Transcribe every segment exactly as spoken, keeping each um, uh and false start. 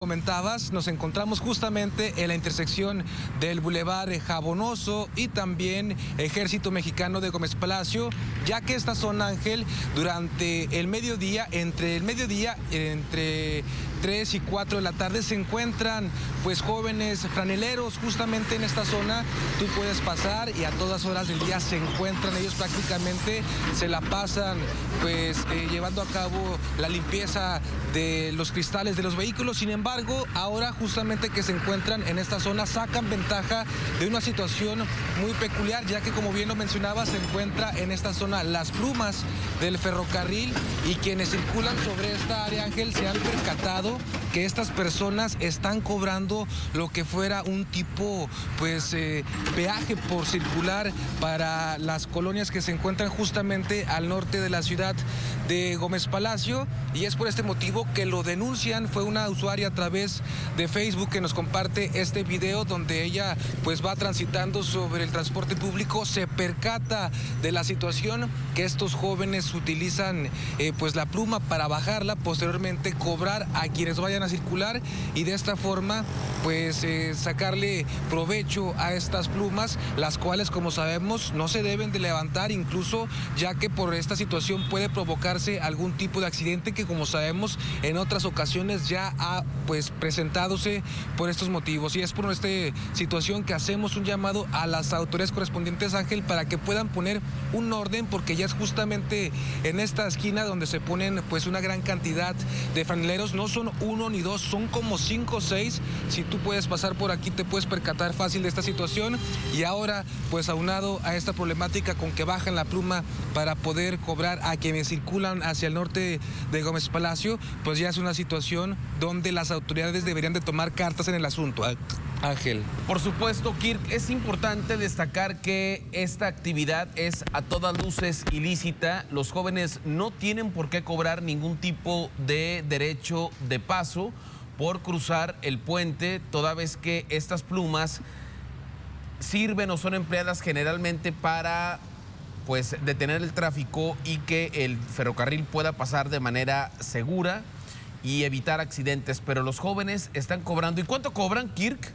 comentabas, nos encontramos justamente en la intersección del Boulevard Jabonoso y también Ejército Mexicano de Gómez Palacio, ya que esta zona, Ángel, durante el mediodía, entre el mediodía, entre tres y cuatro de la tarde, se encuentran pues jóvenes franeleros justamente en esta zona. Tú puedes pasar y a todas horas del día se encuentran, ellos prácticamente se la pasan pues eh, llevando a cabo la limpieza de los cristales de los vehículos. Sin embargo, ahora justamente que se encuentran en esta zona sacan ventaja de una situación muy peculiar, ya que, como bien lo mencionaba, se encuentra en esta zona las plumas del ferrocarril, y quienes circulan sobre esta área, Ángel, se han percatado que estas personas están cobrando lo que fuera un tipo pues eh, peaje por circular para las colonias que se encuentran justamente al norte de la ciudad de Gómez Palacio, y es por este motivo que lo denuncian. Fue una usuaria a través de Facebook que nos comparte este video donde ella pues va transitando sobre el transporte público, se percata de la situación, que estos jóvenes utilizan eh, pues la pluma para bajarla, posteriormente cobrar a quienes vayan a circular, y de esta forma pues eh, sacarle provecho a estas plumas, las cuales, como sabemos, no se deben de levantar, incluso ya que por esta situación puede provocarse algún tipo de accidente que, como sabemos, en otras ocasiones ya ha pues presentadose por estos motivos. Y es por esta situación que hacemos un llamado a las autoridades correspondientes, Ángel, para que puedan poner un orden, porque ya es justamente en esta esquina donde se ponen pues una gran cantidad de franeleros. No son uno ni dos, son como cinco o seis. Si tú puedes pasar por aquí te puedes percatar fácil de esta situación, y ahora pues aunado a esta problemática con que bajan la pluma para poder cobrar a quienes circulan hacia el norte de Gómez Palacio, pues ya es una situación donde las autoridades deberían de tomar cartas en el asunto. Ángel. Por supuesto, Kirk, es importante destacar que esta actividad es a todas luces ilícita. Los jóvenes no tienen por qué cobrar ningún tipo de derecho de paso por cruzar el puente, toda vez que estas plumas sirven o son empleadas generalmente para pues detener el tráfico y que el ferrocarril pueda pasar de manera segura y evitar accidentes. Pero los jóvenes están cobrando. ¿Y cuánto cobran, Kirk?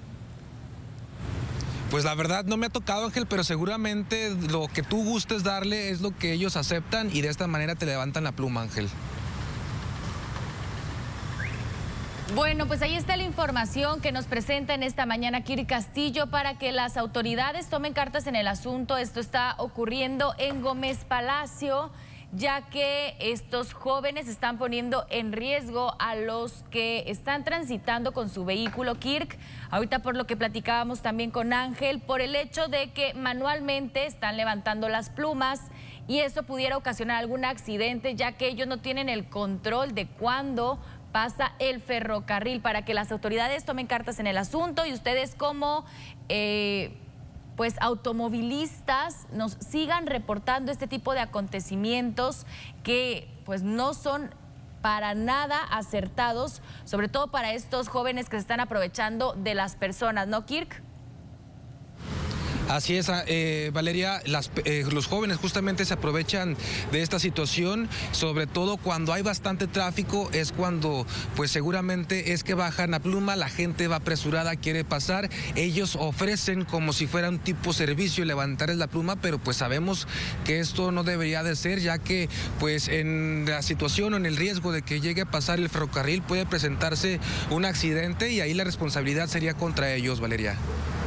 Pues la verdad no me ha tocado, Ángel, pero seguramente lo que tú gustes darle es lo que ellos aceptan, y de esta manera te levantan la pluma, Ángel. Bueno, pues ahí está la información que nos presenta en esta mañana Kirk Castillo, para que las autoridades tomen cartas en el asunto. Esto está ocurriendo en Gómez Palacio, ya que estos jóvenes están poniendo en riesgo a los que están transitando con su vehículo, Kirk. Ahorita, por lo que platicábamos también con Ángel, por el hecho de que manualmente están levantando las plumas, y eso pudiera ocasionar algún accidente, ya que ellos no tienen el control de cuándo pasa el ferrocarril, para que las autoridades tomen cartas en el asunto y ustedes como eh, pues automovilistas nos sigan reportando este tipo de acontecimientos que pues no son para nada acertados, sobre todo para estos jóvenes que se están aprovechando de las personas, ¿no, Kirk? Así es, eh, Valeria, las, eh, los jóvenes justamente se aprovechan de esta situación, sobre todo cuando hay bastante tráfico, es cuando pues seguramente es que bajan la pluma, la gente va apresurada, quiere pasar, ellos ofrecen como si fuera un tipo servicio levantarles la pluma, pero pues sabemos que esto no debería de ser, ya que pues en la situación o en el riesgo de que llegue a pasar el ferrocarril puede presentarse un accidente, y ahí la responsabilidad sería contra ellos, Valeria.